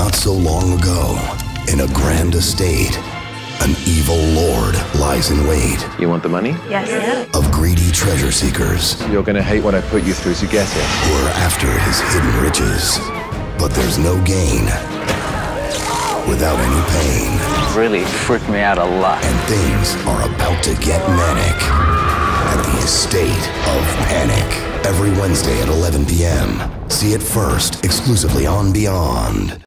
Not so long ago, in a grand estate, an evil lord lies in wait. You want the money? Yes. Of greedy treasure seekers You're gonna hate what I put you through to get it. who are after his hidden riches. But there's no gain without any pain. Really freaked me out a lot. And things are about to get manic at the Estate of Panic. Every Wednesday at 11 p.m. See it first exclusively on Beyond.